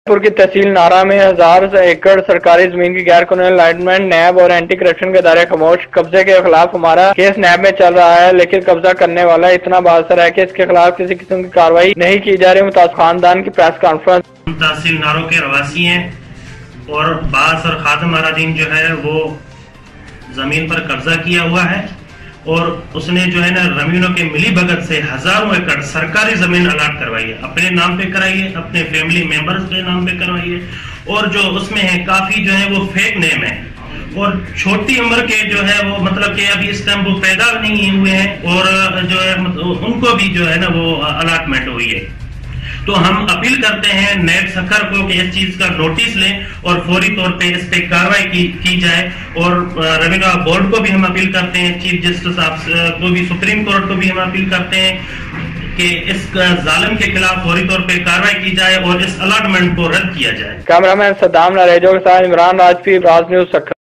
پور کی تحصیل نارا میں 1000 ایکڑ سرکاری زمین کی غیر قانونی الاٹمنٹ نیب اور اینٹی کرپشن کے ادارے خاموش۔ قبضے کے خلاف ہمارا کیس نیب میں چل رہا ہے، لیکن قبضہ کرنے والا اتنا بااثر ہے کہ اس کے خلاف کسی قسم کی کارروائی نہیں کی جا رہی۔ متاثرہ خاندان کی پریس کانفرنس۔ ہم تحصیل نارو کے رواسی ہیں اور باس اور خادم ارادین جو ہے وہ زمین پر قبضہ کیا ہوا ہے، اور اس نے جو ہے نا زمینوں کے ملی بھگت سے ہزاروں ایکڑ سرکاری زمین الاٹ کروائی ہے، اپنے نام پہ کرائی ہے، اپنے فیملی ممبرز کے نام پہ کروائی ہے، اور جو اس میں ہے کافی جو ہے وہ فیک نیم ہے، اور چھوٹی عمر کے جو ہے وہ مطلب کہ ابھی اس ٹائم وہ پیدا نہیں ہوئے ہیں، اور جو ہے ان کو بھی جو ہے نا وہ الاٹمنٹ ہوئی ہے۔ تو ہم اپیل کرتے ہیں نیب سکھر کو کہ اس چیز کا نوٹس لیں اور فوری طور پہ اس پہ کارروائی کی جائے، اور ریونیو بورڈ کو بھی ہم اپیل کرتے ہیں، چیف جسٹس صاحب کو بھی، سپریم کورٹ کو بھی ہم اپیل کرتے ہیں کہ اس ظالم کے خلاف فوری طور پہ کارروائی کی جائے اور اس الاٹمنٹ کو رد کیا جائے۔ کیمرہ مین صدام نریجو کے ساتھ عمران راجپی، براز نیوز سکھر۔